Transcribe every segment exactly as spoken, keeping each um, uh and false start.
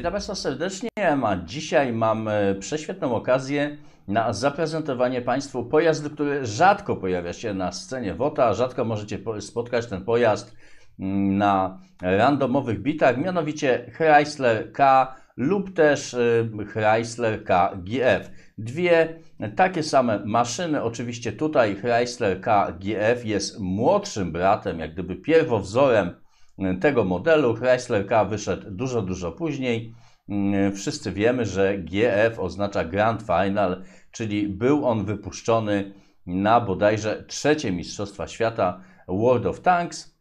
Witam Państwa serdecznie, a dzisiaj mam prześwietną okazję na zaprezentowanie Państwu pojazdu, który rzadko pojawia się na scenie WOTA. Rzadko możecie spotkać ten pojazd na randomowych bitach, mianowicie Chrysler K lub też Chrysler K G F. Dwie takie same maszyny. Oczywiście tutaj Chrysler K G F jest młodszym bratem, jak gdyby pierwowzorem tego modelu. Chrysler K wyszedł dużo, dużo później. Wszyscy wiemy, że G F oznacza Grand Final, czyli był on wypuszczony na bodajże trzecie Mistrzostwa Świata World of Tanks.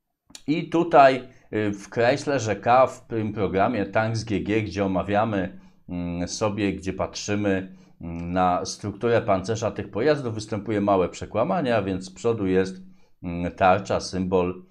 I tutaj w Chryslerze K, w tym programie Tanks G G, gdzie omawiamy sobie, gdzie patrzymy na strukturę pancerza tych pojazdów, występuje małe przekłamanie, więc z przodu jest tarcza, symbol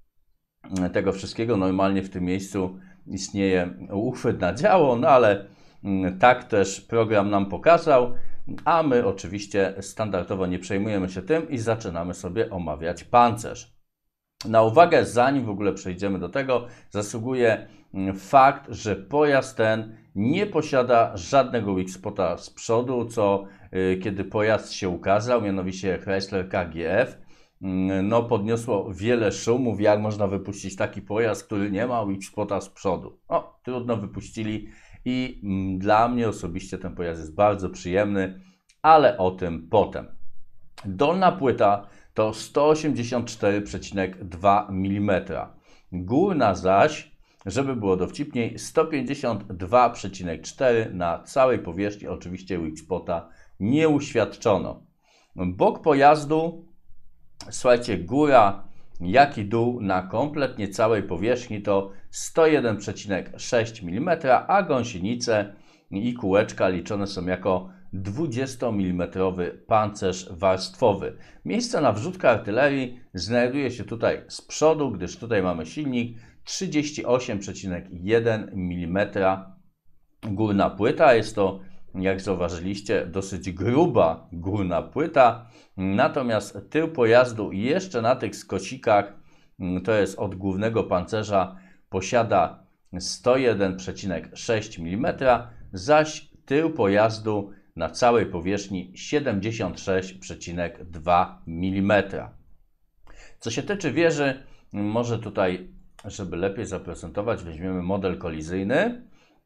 tego wszystkiego. Normalnie w tym miejscu istnieje uchwyt na działo, no ale tak też program nam pokazał, a my oczywiście standardowo nie przejmujemy się tym i zaczynamy sobie omawiać pancerz. Na uwagę, zanim w ogóle przejdziemy do tego, zasługuje fakt, że pojazd ten nie posiada żadnego weak spota z przodu, co kiedy pojazd się ukazał, mianowicie Chrysler K G F, no podniosło wiele szumów, jak można wypuścić taki pojazd, który nie ma weak spota z przodu. No, trudno, wypuścili i dla mnie osobiście ten pojazd jest bardzo przyjemny, ale o tym potem. Dolna płyta to sto osiemdziesiąt cztery przecinek dwa milimetra. Górna zaś, żeby było dowcipniej, sto pięćdziesiąt dwa przecinek cztery na całej powierzchni. Oczywiście weak spota nie uświadczono. Bok pojazdu, słuchajcie, góra jak i dół na kompletnie całej powierzchni to sto jeden przecinek sześć milimetra, a gąsienice i kółeczka liczone są jako dwudziestomilimetrowy pancerz warstwowy. Miejsce na wrzutkę artylerii znajduje się tutaj z przodu, gdyż tutaj mamy silnik. Trzydzieści osiem przecinek jeden milimetra górna płyta. Jest to, jak zauważyliście, dosyć gruba górna płyta. Natomiast tył pojazdu jeszcze na tych skosikach, to jest od głównego pancerza, posiada sto jeden przecinek sześć milimetra, zaś tył pojazdu na całej powierzchni siedemdziesiąt sześć przecinek dwa milimetra. Co się tyczy wieży, może tutaj, żeby lepiej zaprezentować, weźmiemy model kolizyjny.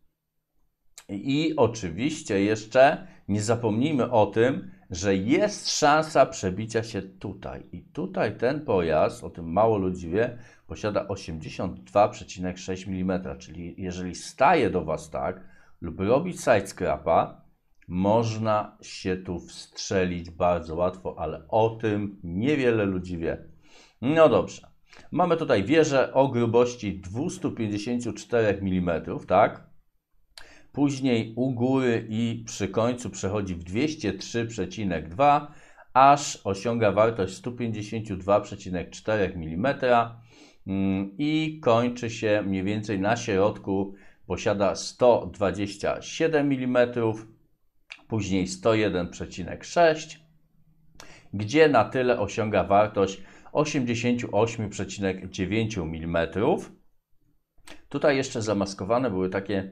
I oczywiście jeszcze nie zapomnijmy o tym, że jest szansa przebicia się tutaj. I tutaj ten pojazd, o tym mało ludzi wie, posiada osiemdziesiąt dwa przecinek sześć milimetra. Czyli jeżeli staje do Was tak lub robi sidescrapa, można się tu wstrzelić bardzo łatwo, ale o tym niewiele ludzi wie. No dobrze. Mamy tutaj wieżę o grubości dwieście pięćdziesiąt cztery milimetry, tak? Później u góry i przy końcu przechodzi w dwieście trzy przecinek dwa, aż osiąga wartość sto pięćdziesiąt dwa przecinek cztery milimetra i kończy się mniej więcej na środku, posiada sto dwadzieścia siedem milimetrów, później sto jeden przecinek sześć, gdzie na tyle osiąga wartość osiemdziesiąt osiem przecinek dziewięć milimetrów. Tutaj jeszcze zamaskowane były takie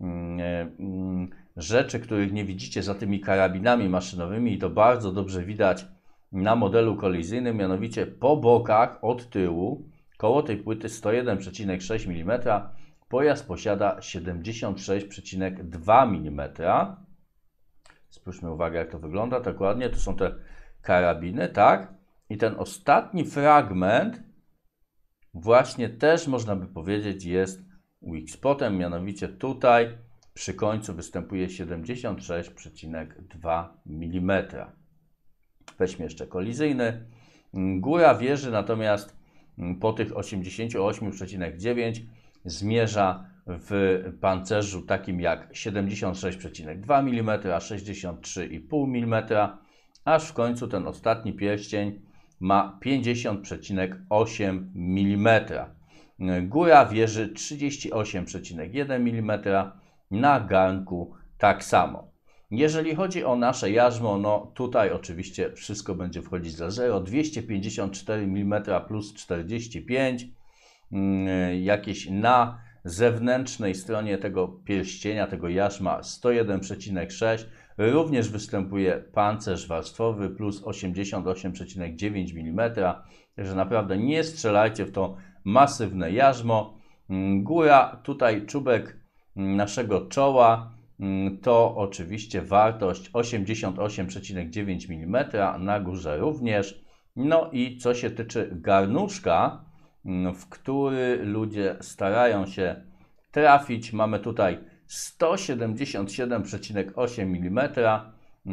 rzeczy, których nie widzicie za tymi karabinami maszynowymi i to bardzo dobrze widać na modelu kolizyjnym, mianowicie po bokach od tyłu koło tej płyty sto jeden przecinek sześć milimetra pojazd posiada siedemdziesiąt sześć przecinek dwa milimetra. Spójrzmy uwagę, jak to wygląda dokładnie. Tu są te karabiny, tak? I ten ostatni fragment właśnie też można by powiedzieć jest weak spotem, mianowicie tutaj przy końcu występuje siedemdziesiąt sześć przecinek dwa milimetra. Weźmy jeszcze kolizyjny. Góra wieży natomiast po tych osiemdziesiąt osiem przecinek dziewięć zmierza w pancerzu takim jak siedemdziesiąt sześć przecinek dwa milimetra, sześćdziesiąt trzy przecinek pięć milimetra, aż w końcu ten ostatni pierścień ma pięćdziesiąt przecinek osiem milimetra. Góra wieży trzydzieści osiem przecinek jeden milimetra, na garnku tak samo. Jeżeli chodzi o nasze jarzmo, no tutaj oczywiście wszystko będzie wchodzić za zero. dwieście pięćdziesiąt cztery milimetry plus czterdzieści pięć, jakieś na zewnętrznej stronie tego pierścienia, tego jarzma sto jeden przecinek sześć. Również występuje pancerz warstwowy plus osiemdziesiąt osiem przecinek dziewięć milimetra. Także naprawdę nie strzelajcie w to masywne jarzmo. Góra, tutaj czubek naszego czoła, to oczywiście wartość osiemdziesiąt osiem przecinek dziewięć milimetra, na górze również. No i co się tyczy garnuszka, w który ludzie starają się trafić, mamy tutaj sto siedemdziesiąt siedem przecinek osiem milimetra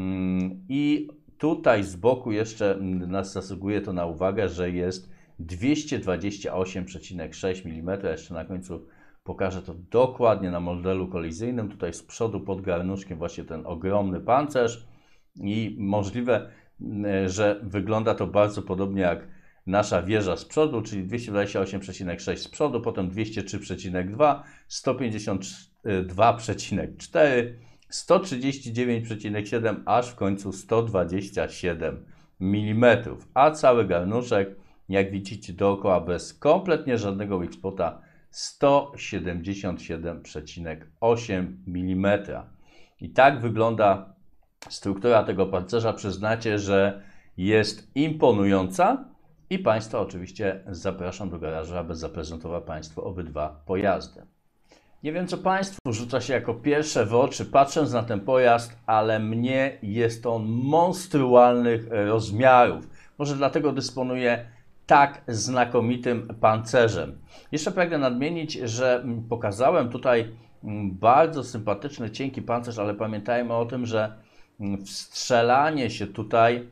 i tutaj z boku jeszcze nas zasługuje to na uwagę, że jest dwieście dwadzieścia osiem przecinek sześć milimetra. Jeszcze na końcu pokażę to dokładnie na modelu kolizyjnym. Tutaj z przodu pod garnuszkiem właśnie ten ogromny pancerz i możliwe, że wygląda to bardzo podobnie jak nasza wieża z przodu, czyli dwieście dwadzieścia osiem przecinek sześć z przodu, potem dwieście trzy przecinek dwa, sto pięćdziesiąt dwa przecinek cztery, sto trzydzieści dziewięć przecinek siedem, aż w końcu sto dwadzieścia siedem milimetrów. A cały garnuszek, jak widzicie dookoła, bez kompletnie żadnego weak spota, sto siedemdziesiąt siedem przecinek osiem milimetra. I tak wygląda struktura tego pancerza. Przyznacie, że jest imponująca i Państwa oczywiście zapraszam do garażu, aby zaprezentować Państwu obydwa pojazdy. Nie wiem, co Państwu rzuca się jako pierwsze w oczy, patrząc na ten pojazd, ale mnie jest on monstrualnych rozmiarów. Może dlatego dysponuje tak znakomitym pancerzem. Jeszcze pragnę nadmienić, że pokazałem tutaj bardzo sympatyczny, cienki pancerz, ale pamiętajmy o tym, że wstrzelanie się tutaj,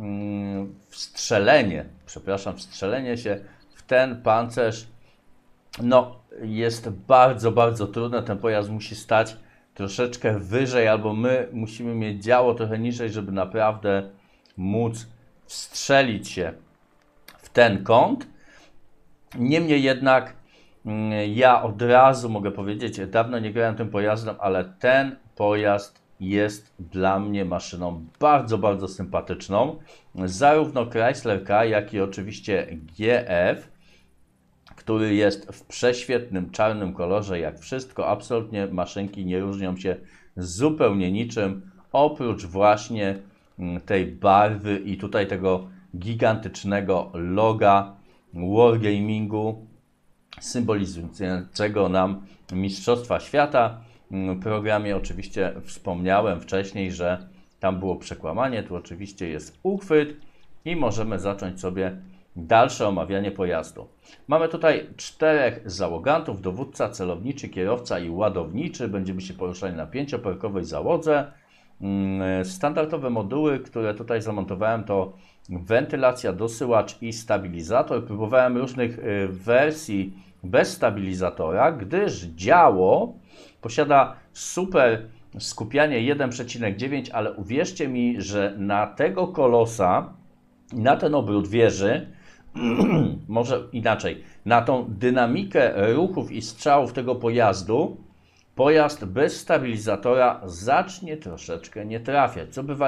wstrzelenie, przepraszam, wstrzelenie się w ten pancerz, no jest bardzo, bardzo trudne. Ten pojazd musi stać troszeczkę wyżej, albo my musimy mieć działo trochę niżej, żeby naprawdę móc wstrzelić się w ten kąt. Niemniej jednak ja od razu mogę powiedzieć, dawno nie grałem tym pojazdem, ale ten pojazd jest dla mnie maszyną bardzo, bardzo sympatyczną. Zarówno Chrysler K, jak i oczywiście G F, który jest w prześwietnym czarnym kolorze, jak wszystko. Absolutnie maszynki nie różnią się zupełnie niczym, oprócz właśnie tej barwy i tutaj tego gigantycznego loga Wargamingu symbolizującego nam Mistrzostwa Świata. W programie oczywiście wspomniałem wcześniej, że tam było przekłamanie, tu oczywiście jest uchwyt i możemy zacząć sobie dalsze omawianie pojazdu. Mamy tutaj czterech załogantów, dowódca, celowniczy, kierowca i ładowniczy. Będziemy się poruszali na pięcioperkowej załodze. Standardowe moduły, które tutaj zamontowałem, to wentylacja, dosyłacz i stabilizator. Próbowałem różnych wersji bez stabilizatora, gdyż działo posiada super skupianie jeden przecinek dziewięć, ale uwierzcie mi, że na tego kolosa, na ten obrót wieży, może inaczej, na tą dynamikę ruchów i strzałów tego pojazdu, pojazd bez stabilizatora zacznie troszeczkę nie trafiać, co bywa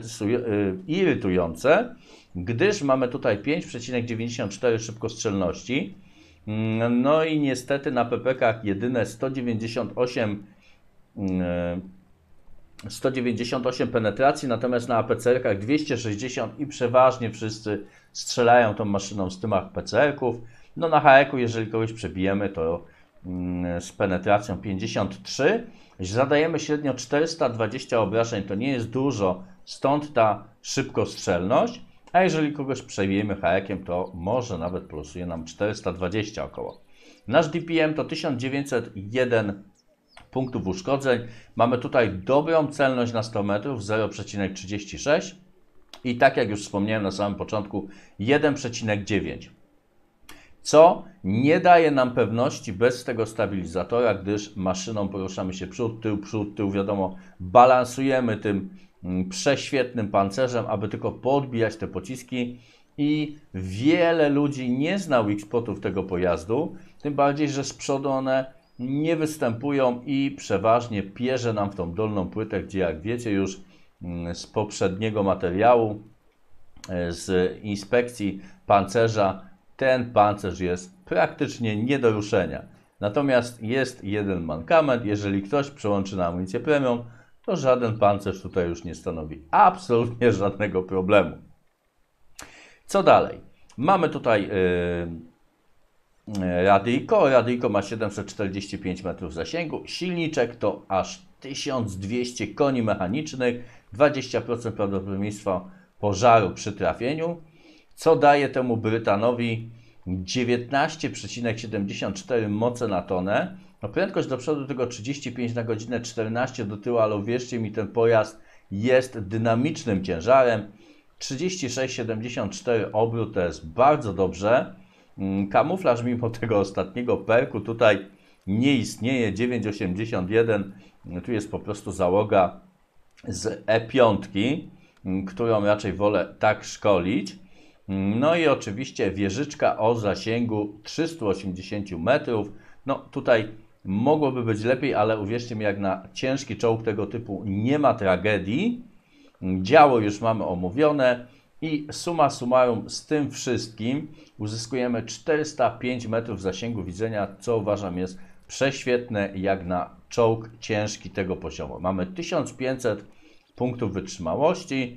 irytujące, gdyż mamy tutaj pięć przecinek dziewięćdziesiąt cztery szybkostrzelności, no i niestety na P P K-ach jedyne sto dziewięćdziesiąt osiem, sto dziewięćdziesiąt osiem penetracji, natomiast na A P C R-kach dwieście sześćdziesiąt i przeważnie wszyscy strzelają tą maszyną z tych P C R-ków. No na H E-ku, jeżeli kogoś przebijemy, to z penetracją pięćdziesiąt trzy. Zadajemy średnio czterysta dwadzieścia obrażeń, to nie jest dużo, stąd ta szybkostrzelność. A jeżeli kogoś przebijemy H E-kiem, to może nawet plusuje nam czterysta dwadzieścia około. Nasz D P M to tysiąc dziewięćset jeden punktów uszkodzeń. Mamy tutaj dobrą celność na sto metrów, zero przecinek trzydzieści sześć i tak jak już wspomniałem na samym początku, jeden przecinek dziewięć. Co nie daje nam pewności bez tego stabilizatora, gdyż maszyną poruszamy się przód, tył, przód, tył, wiadomo, balansujemy tym prześwietnym pancerzem, aby tylko podbijać te pociski i wiele ludzi nie zna weak spotów tego pojazdu, tym bardziej, że z przodu one nie występują i przeważnie pierze nam w tą dolną płytę, gdzie jak wiecie już z poprzedniego materiału, z inspekcji pancerza, ten pancerz jest praktycznie nie do ruszenia. Natomiast jest jeden mankament, jeżeli ktoś przełączy na amunicję premium, to żaden pancerz tutaj już nie stanowi absolutnie żadnego problemu. Co dalej? Mamy tutaj yy, radyjko. Radyjko ma siedemset czterdzieści pięć metrów zasięgu. Silniczek to aż tysiąc dwieście koni mechanicznych, dwadzieścia procent prawdopodobieństwa pożaru przy trafieniu, co daje temu Brytanowi dziewiętnaście przecinek siedemdziesiąt cztery moce na tonę. No, prędkość do przodu tylko trzydzieści pięć na godzinę, czternaście do tyłu, ale uwierzcie mi, ten pojazd jest dynamicznym ciężarem. trzydzieści sześć przecinek siedemdziesiąt cztery obrót to jest bardzo dobrze. Kamuflaż mimo tego ostatniego perku tutaj nie istnieje. dziewięć przecinek osiemdziesiąt jeden. Tu jest po prostu załoga z E pięć, którą raczej wolę tak szkolić. No i oczywiście wieżyczka o zasięgu trzystu osiemdziesięciu metrów. No tutaj mogłoby być lepiej, ale uwierzcie mi, jak na ciężki czołg tego typu nie ma tragedii. Działo już mamy omówione i summa summarum z tym wszystkim uzyskujemy czterysta pięć metrów zasięgu widzenia, co uważam jest prześwietne jak na czołg ciężki tego poziomu. Mamy tysiąc pięćset punktów wytrzymałości.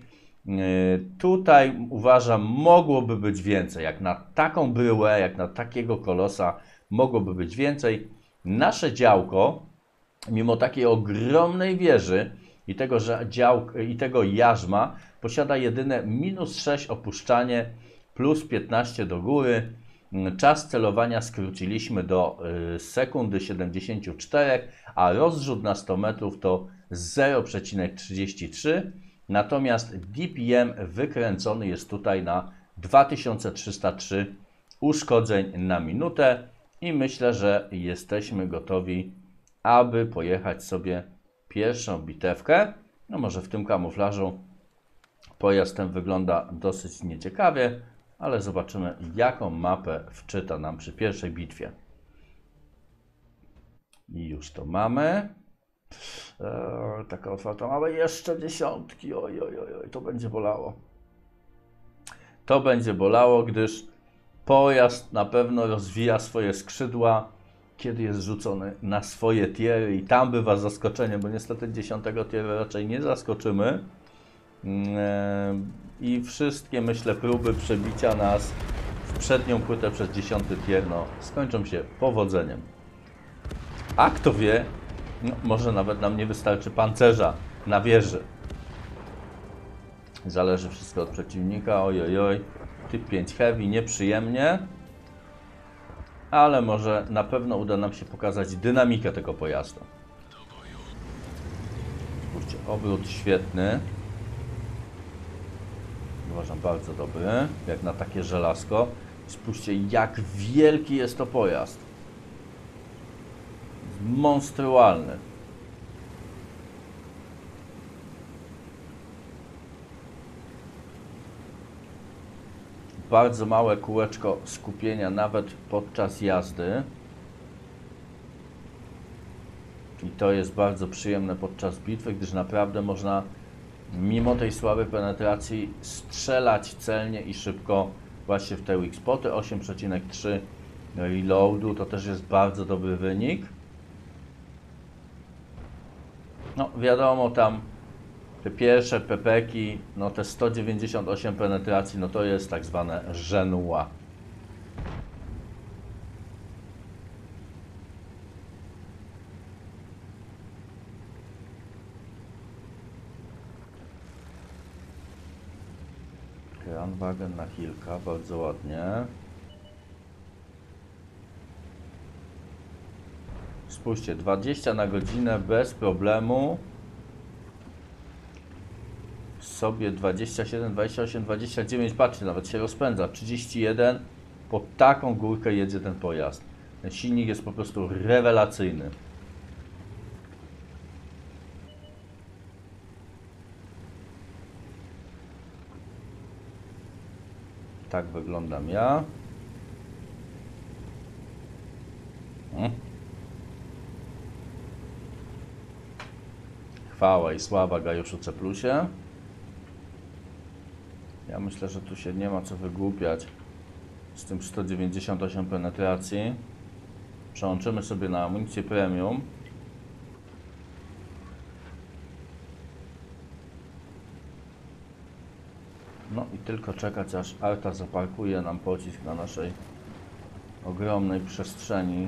Tutaj uważam, mogłoby być więcej. Jak na taką bryłę, jak na takiego kolosa, mogłoby być więcej. Nasze działko, mimo takiej ogromnej wieży i tego, że dział, i tego jarzma, posiada jedyne minus sześć opuszczanie, plus piętnaście do góry. Czas celowania skróciliśmy do sekundy siedemdziesiąt cztery, a rozrzut na sto metrów to zero przecinek trzydzieści trzy. Natomiast D P M wykręcony jest tutaj na dwa tysiące trzysta trzy uszkodzeń na minutę i myślę, że jesteśmy gotowi, aby pojechać sobie pierwszą bitewkę. No może w tym kamuflażu pojazd ten wygląda dosyć nieciekawie, ale zobaczymy, jaką mapę wczyta nam przy pierwszej bitwie. I już to mamy. Eee, taka otwarta, ale jeszcze dziesiątki, oj, oj, oj, oj, to będzie bolało. To będzie bolało, gdyż pojazd na pewno rozwija swoje skrzydła, kiedy jest rzucony na swoje tiery i tam bywa zaskoczenie, bo niestety dziesiątego tieru raczej nie zaskoczymy. Eee, I wszystkie, myślę, próby przebicia nas w przednią płytę przez dziesiąty tier, no, skończą się powodzeniem. A kto wie, no, może nawet nam nie wystarczy pancerza na wieży. Zależy wszystko od przeciwnika. Oj, oj, oj. Typ pięć Heavy, nieprzyjemnie. Ale może na pewno uda nam się pokazać dynamikę tego pojazdu. Spójrzcie, obrót świetny. Uważam, bardzo dobry. Jak na takie żelazko. Spójrzcie, jak wielki jest to pojazd. Monstrualny. Bardzo małe kółeczko skupienia nawet podczas jazdy. I to jest bardzo przyjemne podczas bitwy, gdyż naprawdę można mimo tej słabej penetracji strzelać celnie i szybko właśnie w te weak spoty. osiem przecinek trzy reloadu to też jest bardzo dobry wynik. No wiadomo, tam te pierwsze pepeki, no te sto dziewięćdziesiąt osiem penetracji, no to jest tak zwane żenua. Kranwagen na Hilka, bardzo ładnie. Spójrzcie, dwadzieścia na godzinę bez problemu. Sobie dwadzieścia siedem, dwadzieścia osiem, dwadzieścia dziewięć, patrzcie, nawet się rozpędza. trzydzieści jeden, po taką górkę jedzie ten pojazd. Ten silnik jest po prostu rewelacyjny. Tak wyglądam ja. Hmm. Chwała i sława Gajuszu C plusie. Ja myślę, że tu się nie ma co wygłupiać z tym sto dziewięćdziesiąt osiem penetracji. Przełączymy sobie na amunicję premium. No i tylko czekać, aż Arta zaparkuje nam pocisk na naszej ogromnej przestrzeni.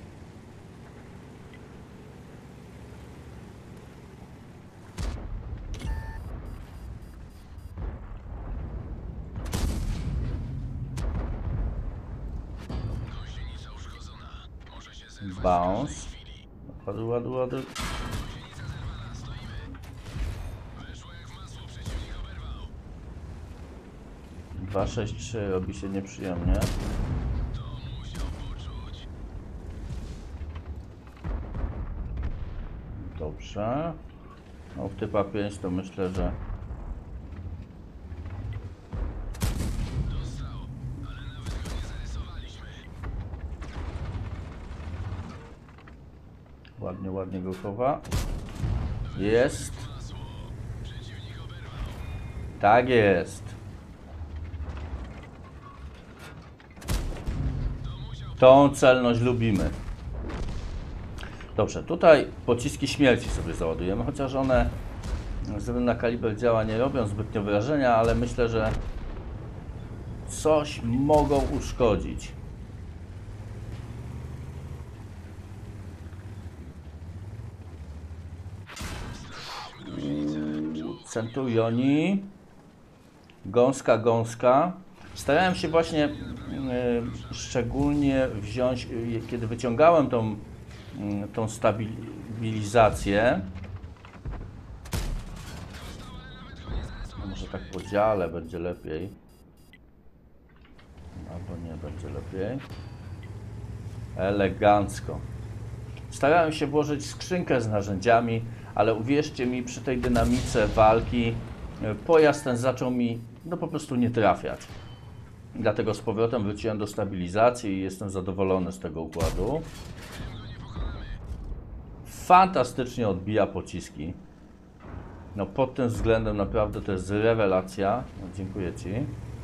Bounce. Ładuj, ładuj, ładuj. dwa sześć trzy robi się nieprzyjemnie. Dobrze. No w typa pięć to myślę, że ładnie, ładnie go chowa. Jest. Tak jest. Tą celność lubimy. Dobrze, tutaj pociski śmierci sobie załadujemy, chociaż one ze względu na kaliber działa nie robią zbytnio wrażenia, ale myślę, że coś mogą uszkodzić. Centurioni. Gąska, gąska. Starałem się właśnie y, szczególnie wziąć, y, kiedy wyciągałem tą, y, tą stabilizację. No może tak po dziale będzie lepiej. Albo nie będzie lepiej. Elegancko. Starałem się włożyć skrzynkę z narzędziami, ale uwierzcie mi, przy tej dynamice walki pojazd ten zaczął mi no po prostu nie trafiać. Dlatego z powrotem wróciłem do stabilizacji i jestem zadowolony z tego układu. Fantastycznie odbija pociski. No pod tym względem naprawdę to jest rewelacja. No, dziękuję Ci.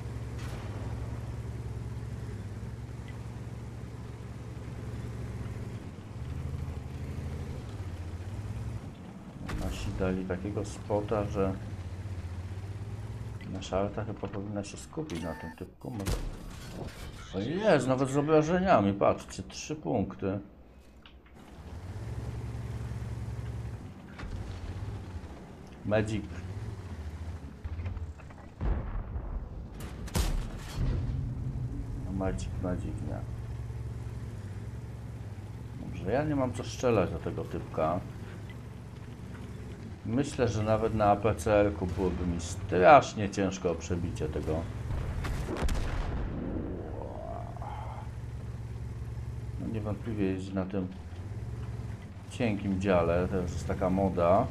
Nasi dali takiego spota, że nasza Arta chyba powinna się skupić na tym typku. O jest, nawet z obrażeniami, patrzcie, trzy punkty. Magic. No, magic, magic, nie. Dobrze, ja nie mam co strzelać do tego typka. Myślę, że nawet na A P C R-ku byłoby mi strasznie ciężko o przebicie tego. No niewątpliwie jeździ na tym cienkim dziale, to jest taka moda.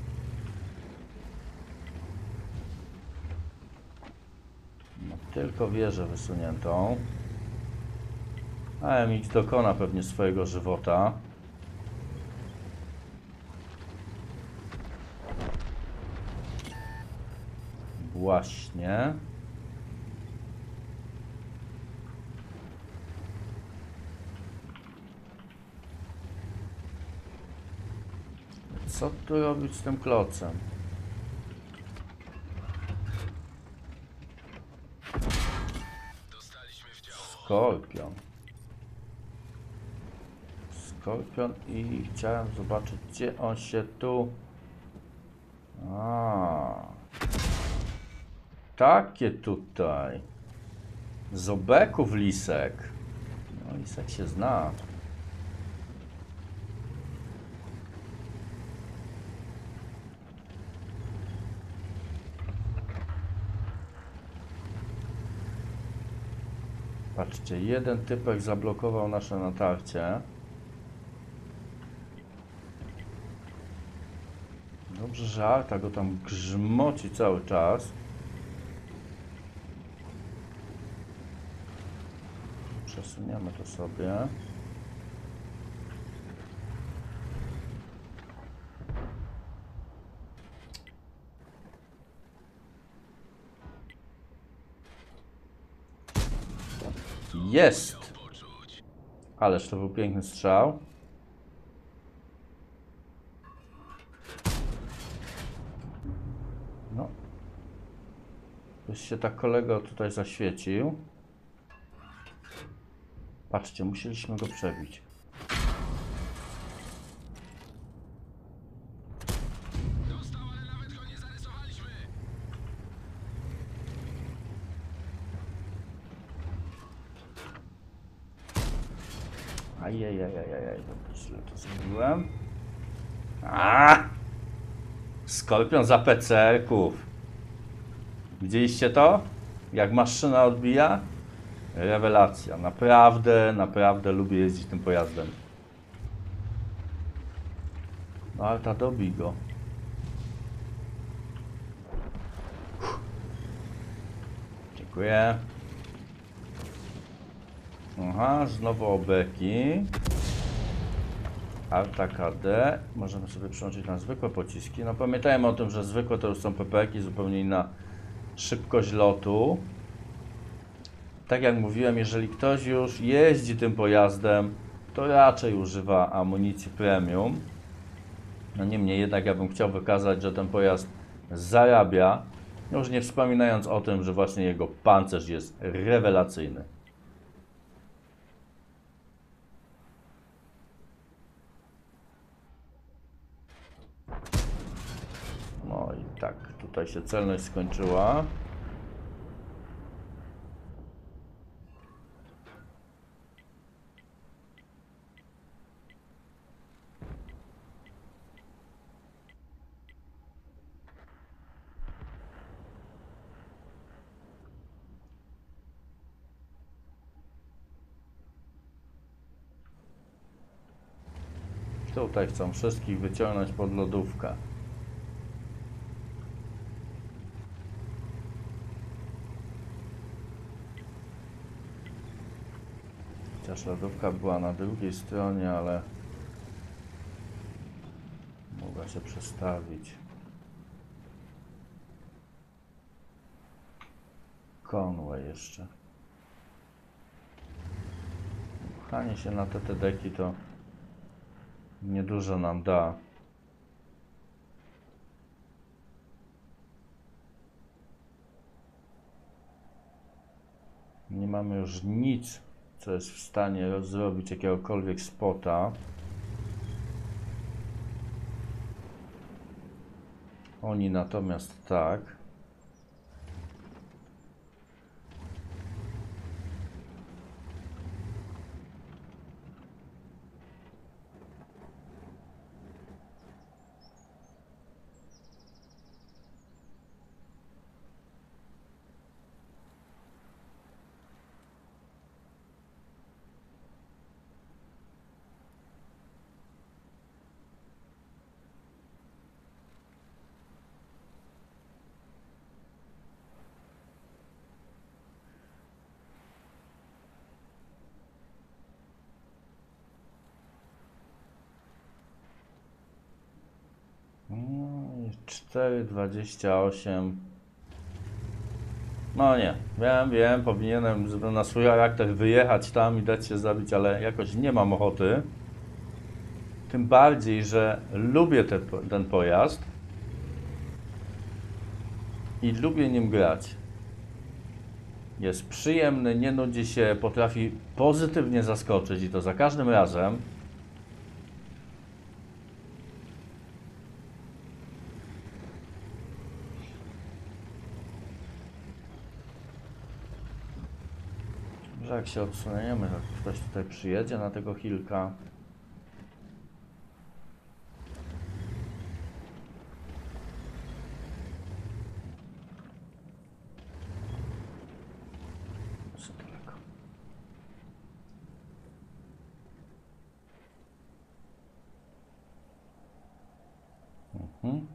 No, tylko wieżę wysuniętą. A M X dokona pewnie swojego żywota. Właśnie. Co tu robić z tym klocem? Skorpion. Skorpion i chciałem zobaczyć, gdzie on się tu... A. Takie tutaj. Zobeków lisek. No lisek się zna. Patrzcie, jeden typek zablokował nasze natarcie. Dobrze, że Arta go tam grzmoci cały czas. Przesuniemy to sobie. Jest! Ależ to był piękny strzał. No. Byś się tak kolego tutaj zaświecił. Patrzcie, musieliśmy go przebić. Ajajajajaj, źle to zrobiłem. A! Skorpion za P C R-ków. Widzieliście to? Jak maszyna odbija? Rewelacja. Naprawdę, naprawdę lubię jeździć tym pojazdem. No ale ta dobij go. Dziękuję. Aha, znowu obeki. Arta K D. Możemy sobie przełączyć na zwykłe pociski. No pamiętajmy o tym, że zwykłe to już są P P E ki, zupełnie inna szybkość lotu. Tak jak mówiłem, jeżeli ktoś już jeździ tym pojazdem, to raczej używa amunicji premium. No niemniej jednak ja bym chciał wykazać, że ten pojazd zarabia, już nie wspominając o tym, że właśnie jego pancerz jest rewelacyjny. No i tak, tutaj się celność skończyła. Tutaj chcą wszystkich wyciągnąć pod lodówkę. Chociaż lodówka była na drugiej stronie, ale mogła się przestawić. Conway jeszcze. Pchanie się na te te deki to niedużo nam da. Nie mamy już nic, co jest w stanie zrobić jakiegokolwiek spota. Oni natomiast tak. cztery dwadzieścia osiem. No nie, wiem, wiem, powinienem na swój charakter wyjechać tam i dać się zabić, ale jakoś nie mam ochoty. Tym bardziej, że lubię te, ten pojazd i lubię nim grać. Jest przyjemny, nie nudzi się, potrafi pozytywnie zaskoczyć i to za każdym razem. Że jak się odsuniemy, to ktoś tutaj przyjedzie na tego Hilka. Mhm.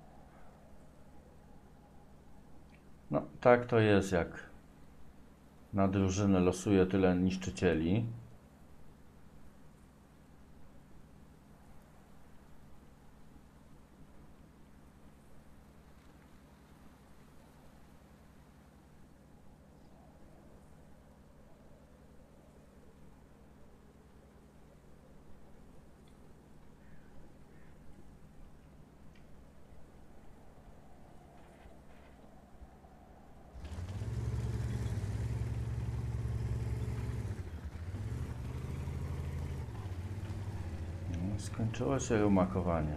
No, tak to jest, jak na drużynę losuje tyle niszczycieli. Skończyło się rumakowanie.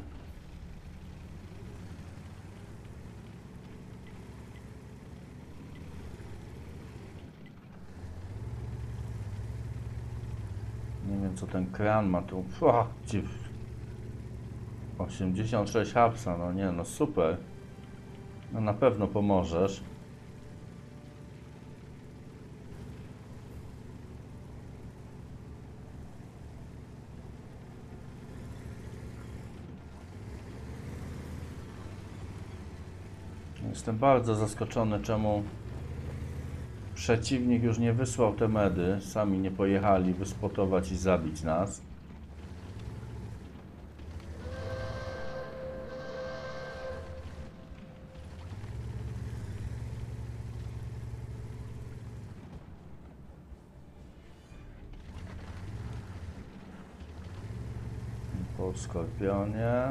Nie wiem, co ten kran ma tu. Ua, dziw. osiemdziesiąt sześć hapsa, no nie, no super. No na pewno pomożesz. Jestem bardzo zaskoczony, czemu przeciwnik już nie wysłał te medy. Sami nie pojechali wyspotować i zabić nas. Po Skorpionie.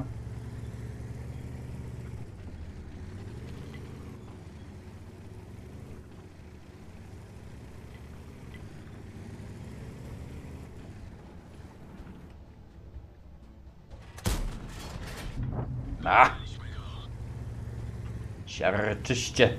A! Siarczyście.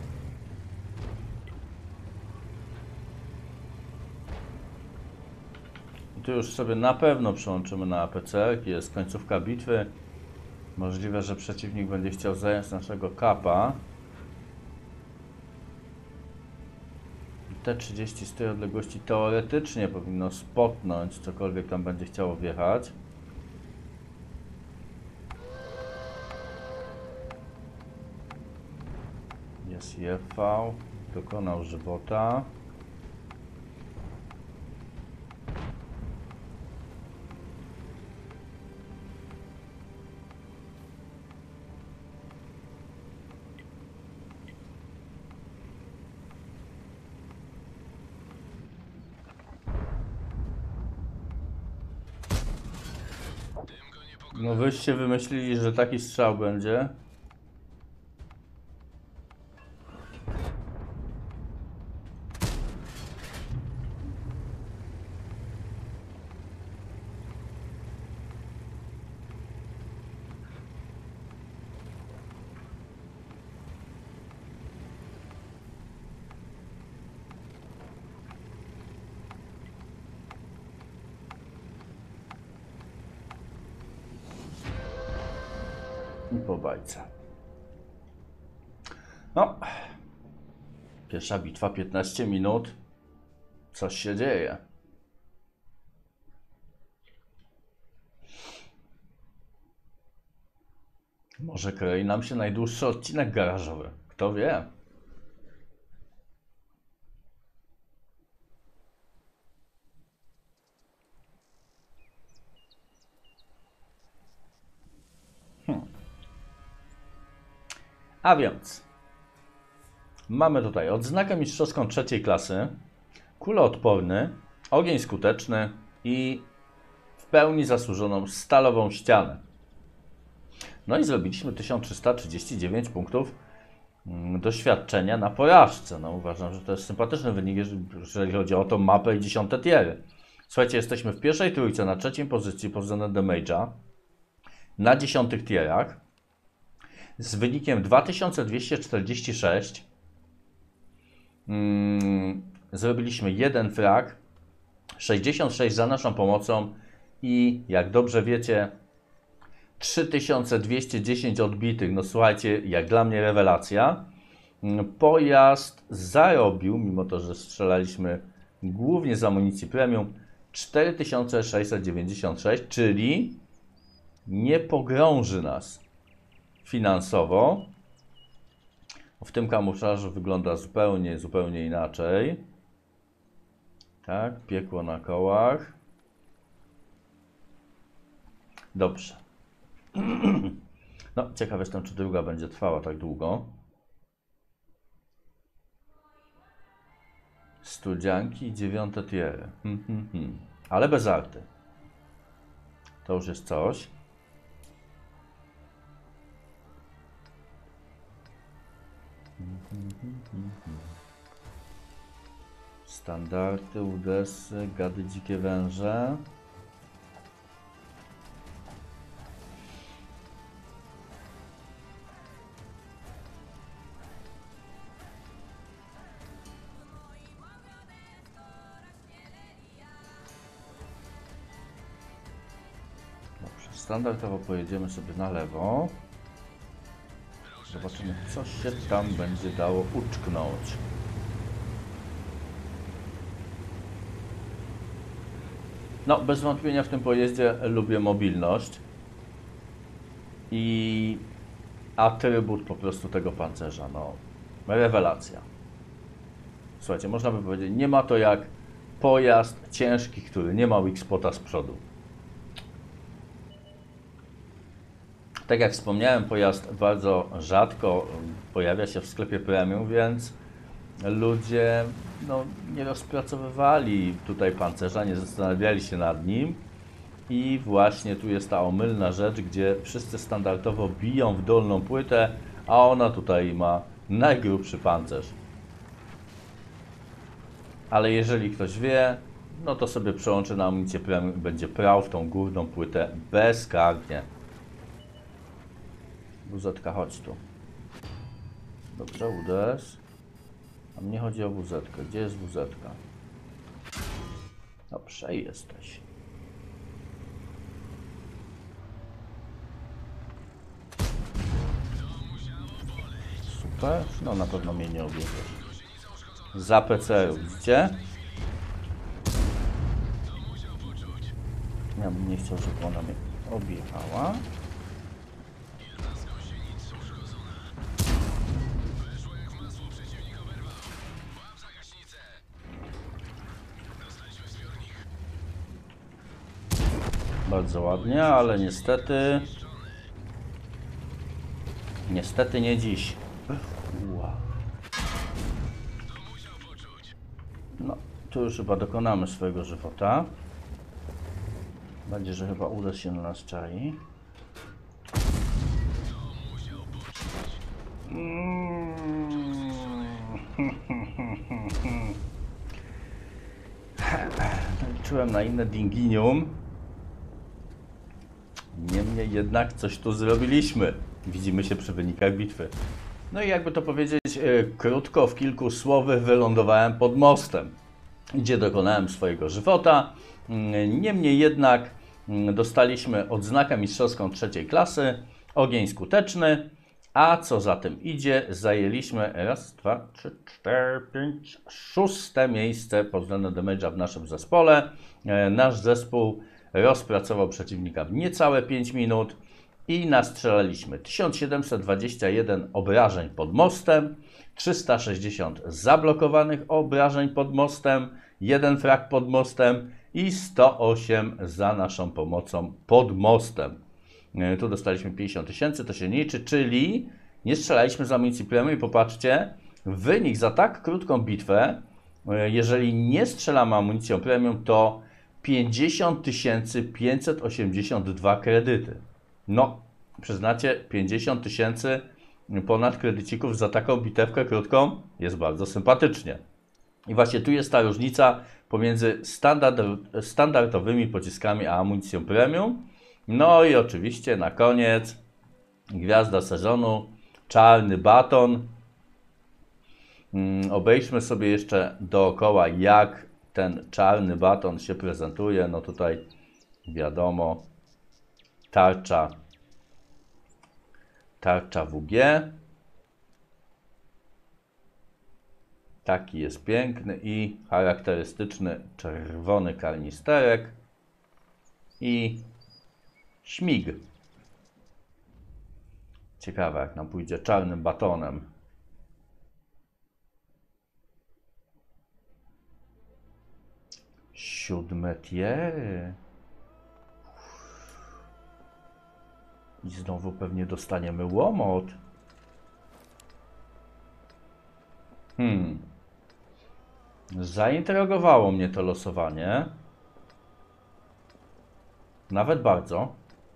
I tu już sobie na pewno przełączymy na A P C. Jest końcówka bitwy. Możliwe, że przeciwnik będzie chciał zająć naszego kapa. T trzydzieści z tej odległości teoretycznie powinno spotnąć cokolwiek tam będzie chciało wjechać. Jest J V, dokonał żywota. No wyście wymyślili, że taki strzał będzie. I po bajce. No. Pierwsza bitwa, piętnaście minut. Coś się dzieje. Może kroi nam się najdłuższy odcinek garażowy. Kto wie? Hmm. A więc mamy tutaj odznakę mistrzowską trzeciej klasy, kuloodporny, ogień skuteczny i w pełni zasłużoną stalową ścianę. No i zrobiliśmy tysiąc trzysta trzydzieści dziewięć punktów doświadczenia na porażce. No uważam, że to jest sympatyczny wynik, jeżeli chodzi o tą mapę i dziesiąte tiery. Słuchajcie, jesteśmy w pierwszej trójce, na trzeciej pozycji pod względem damage'a, na dziesiątych tierach, z wynikiem dwa tysiące dwieście czterdzieści sześć. Hmm, zrobiliśmy jeden frag, sześćdziesiąt sześć za naszą pomocą i jak dobrze wiecie, trzy tysiące dwieście dziesięć odbitych. No słuchajcie, jak dla mnie rewelacja. Pojazd zarobił, mimo to, że strzelaliśmy głównie z amunicji premium, cztery tysiące sześćset dziewięćdziesiąt sześć, czyli nie pogrąży nas finansowo. W tym kamuflażu wygląda zupełnie, zupełnie inaczej. Tak, piekło na kołach. Dobrze. No, ciekaw jestem, czy druga będzie trwała tak długo. Studzianki i dziewiąte tiery. Hmm, hmm, hmm. Ale bez arty. To już jest coś. Standardy, udesy, gady, dzikie węże. standardowo pojedziemy sobie na lewo. Zobaczymy, co się tam będzie dało uczknąć. No, bez wątpienia w tym pojeździe lubię mobilność i atrybut po prostu tego pancerza, no, rewelacja. Słuchajcie, można by powiedzieć, nie ma to jak pojazd ciężki, który nie ma weak spota z przodu. Tak jak wspomniałem, pojazd bardzo rzadko pojawia się w sklepie premium, więc ludzie no, nie rozpracowywali tutaj pancerza, nie zastanawiali się nad nim. I właśnie tu jest ta omylna rzecz, gdzie wszyscy standardowo biją w dolną płytę, a ona tutaj ma najgrubszy pancerz. Ale jeżeli ktoś wie, no to sobie przełączy na amunicję premium i będzie prał w tą górną płytę bezkarnie. Wuzetka, chodź tu. Dobrze, uderz. A mnie chodzi o wuzetkę. Gdzie jest wuzetka? Dobrze, jesteś. Super. No na pewno mnie nie objedziesz. Za P C, widzicie? Ja bym nie chciał, żeby ona mnie objechała. Bardzo ładnie, ale niestety... Niestety nie dziś. Wow. No, tu już chyba dokonamy swojego żywota. Będzie, że chyba uda się na nas czai. Liczyłem na inne dinginium. Niemniej jednak coś tu zrobiliśmy. Widzimy się przy wynikach bitwy. No i jakby to powiedzieć, krótko, w kilku słowach wylądowałem pod mostem, gdzie dokonałem swojego żywota. Niemniej jednak dostaliśmy odznakę mistrzowską trzeciej klasy, ogień skuteczny, a co za tym idzie, zajęliśmy raz, dwa, trzy, cztery, pięć, szóste miejsce pod względem damage'a w naszym zespole. Nasz zespół rozpracował przeciwnika w niecałe pięć minut i nastrzelaliśmy tysiąc siedemset dwadzieścia jeden obrażeń pod mostem, trzysta sześćdziesiąt zablokowanych obrażeń pod mostem, jeden frag pod mostem i sto osiem za naszą pomocą pod mostem. Tu dostaliśmy pięćdziesiąt tysięcy, to się nie liczy, czyli nie strzelaliśmy z amunicji premium i popatrzcie, wynik za tak krótką bitwę, jeżeli nie strzelamy amunicją premium, to pięćdziesiąt tysięcy pięćset osiemdziesiąt dwa kredyty. No, przyznacie, pięćdziesiąt tysięcy ponad kredycików za taką bitewkę krótką jest bardzo sympatycznie. I właśnie tu jest ta różnica pomiędzy standard, standardowymi pociskami a amunicją premium. No i oczywiście na koniec gwiazda sezonu, czarny baton. Obejdźmy sobie jeszcze dookoła, jak ten czarny baton się prezentuje. No tutaj wiadomo, tarcza, tarcza W G. Taki jest piękny i charakterystyczny czerwony karnisterek i śmig. Ciekawe, jak nam pójdzie czarnym batonem. Siódme tier. I znowu pewnie dostaniemy łomot. Hmm. Zaintrygowało mnie to losowanie. Nawet bardzo.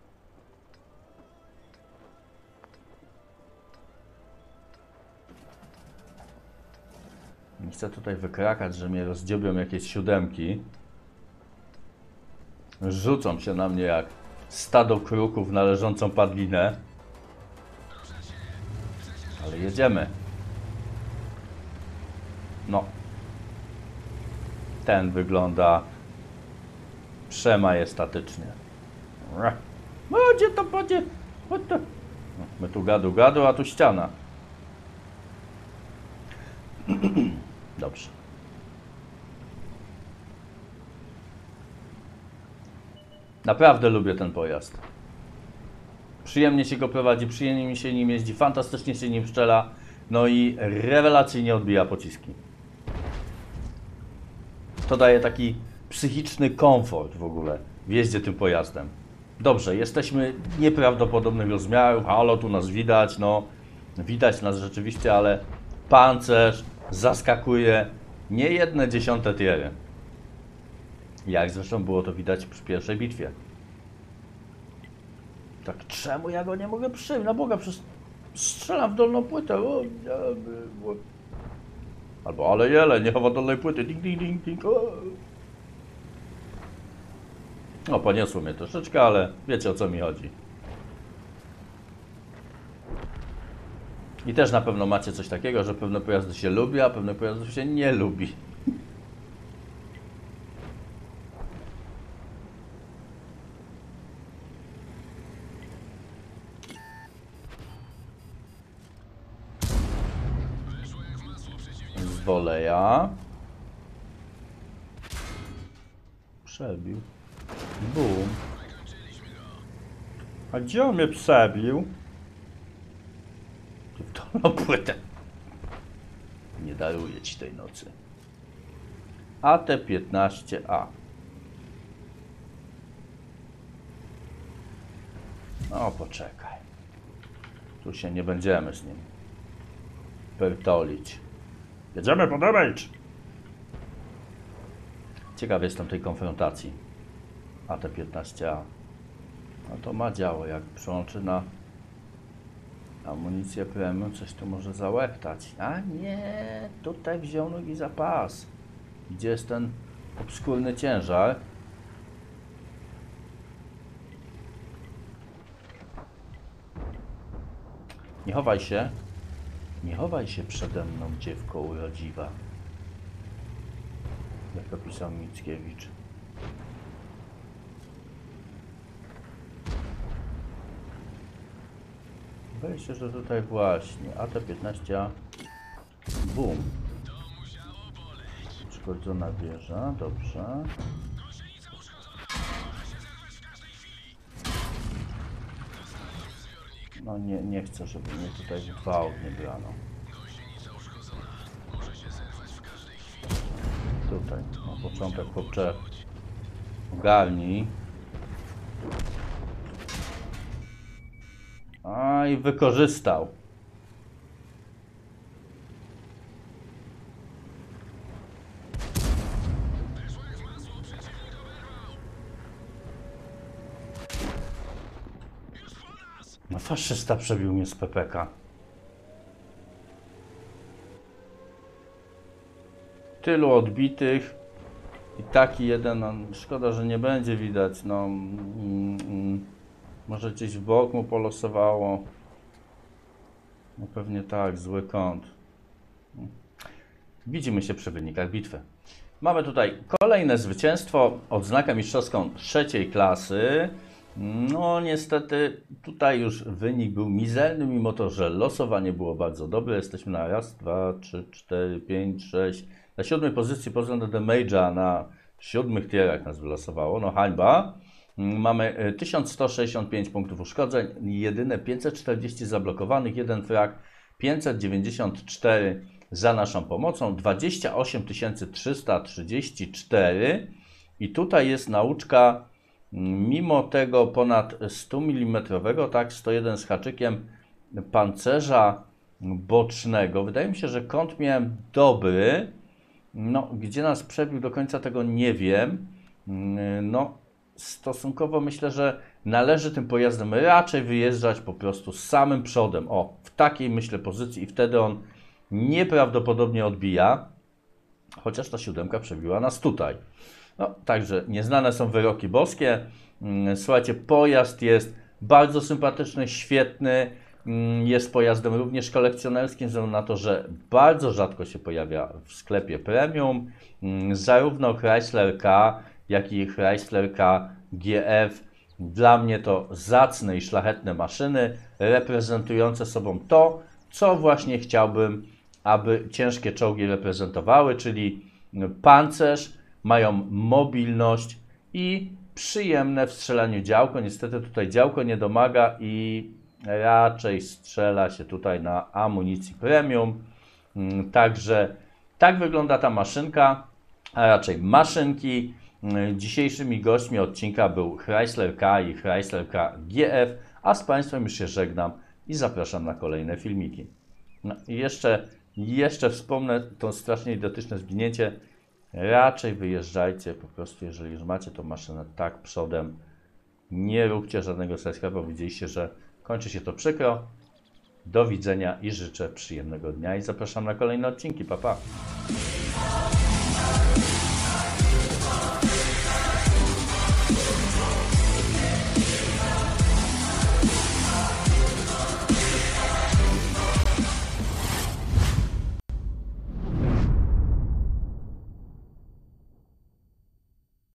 Nie chcę tutaj wykrakać, że mnie rozdziobią jakieś siódemki. Rzucą się na mnie jak stado kruków na leżącą padlinę. Ale jedziemy. No. Ten wygląda przemajestatycznie. No gdzie to będzie? No, my tu gadu gadu, a tu ściana. Dobrze. Naprawdę lubię ten pojazd. Przyjemnie się go prowadzi, przyjemnie mi się nim jeździ, fantastycznie się nim strzela, no i rewelacyjnie odbija pociski. To daje taki psychiczny komfort w ogóle w jeździe tym pojazdem. Dobrze, jesteśmy nieprawdopodobnych rozmiarów, halo, tu nas widać, no widać nas rzeczywiście, ale pancerz zaskakuje niejedne dziesiąte tiery. Jak zresztą było to widać przy pierwszej bitwie. Tak, czemu ja go nie mogę przyjąć? Na Boga, przecież strzelam w dolną płytę. O, o. Albo ale jele, nie chowa dolnej płyty. Ding, ding, ding, ding. O. No, poniosło mnie troszeczkę, ale wiecie, o co mi chodzi. I też na pewno macie coś takiego, że pewne pojazdy się lubi, a pewne pojazdy się nie lubi. Z woleja. Przebił. Bum. A gdzie on mnie przebił? W dolną płytę. Nie daruję ci tej nocy. A T piętnaście A. No poczekaj. Tu się nie będziemy z nim pertolić. Jedziemy po damage. Ciekaw jestem tej konfrontacji. A T piętnaście A. No to ma działo, jak przełączy na amunicję premium, coś tu może załechtać. A nie, tutaj wziął nogi za pas. Gdzie jest ten obskurny ciężar? Nie chowaj się. Nie chowaj się przede mną, dziewko urodziwa. Jak to pisał Mickiewicz. Wydaje się, że tutaj właśnie A T piętnaście A. Bum. Uszkodzona wieża, dobrze. No nie, nie chcę, żeby mnie tutaj w gwałt nie brano. Tutaj, na początek chłopcze, ogarnij. A i wykorzystał. No faszysta przebił mnie z P P K. Tylu odbitych i taki jeden, no, szkoda, że nie będzie widać, no mm, mm, może gdzieś w bok mu polosowało. No pewnie tak, zły kąt. Widzimy się przy wynikach bitwy. Mamy tutaj kolejne zwycięstwo, odznakę mistrzowską trzeciej klasy. No niestety tutaj już wynik był mizerny, mimo to, że losowanie było bardzo dobre. Jesteśmy na raz, dwa, trzy, cztery, pięć, sześć. Na siódmej pozycji pod względem damage'a na siódmych tierach nas wylosowało. No hańba. Mamy tysiąc sto sześćdziesiąt pięć punktów uszkodzeń, jedyne pięćset czterdzieści zablokowanych, jeden frag, pięćset dziewięćdziesiąt cztery za naszą pomocą, dwadzieścia osiem tysięcy trzysta trzydzieści cztery i tutaj jest nauczka, mimo tego ponad sto milimetrowego, tak, sto jeden z haczykiem pancerza bocznego. Wydaje mi się, że kąt miałem dobry, no gdzie nas przebił do końca tego nie wiem, no stosunkowo myślę, że należy tym pojazdem raczej wyjeżdżać po prostu z samym przodem. O, w takiej myślę pozycji i wtedy on nieprawdopodobnie odbija. Chociaż ta siódemka przebiła nas tutaj. No, także nieznane są wyroki boskie. Słuchajcie, pojazd jest bardzo sympatyczny, świetny. Jest pojazdem również kolekcjonerskim, ze względu na to, że bardzo rzadko się pojawia w sklepie premium. Zarówno Chrysler K, jak i Chrysler K G F Dla mnie to zacne i szlachetne maszyny, reprezentujące sobą to, co właśnie chciałbym, aby ciężkie czołgi reprezentowały, czyli pancerz, mają mobilność i przyjemne w strzelaniu działko. Niestety tutaj działko nie domaga i raczej strzela się tutaj na amunicji premium. Także tak wygląda ta maszynka, a raczej maszynki. Dzisiejszymi gośćmi odcinka był Chrysler K i Chrysler K G F, a z Państwem już się żegnam i zapraszam na kolejne filmiki. No i jeszcze, jeszcze wspomnę to strasznie idiotyczne zginięcie. Raczej wyjeżdżajcie po prostu, jeżeli już macie tą maszynę tak przodem. Nie róbcie żadnego sidescrapa, widzieliście, że kończy się to przykro. Do widzenia i życzę przyjemnego dnia i zapraszam na kolejne odcinki. Pa, pa.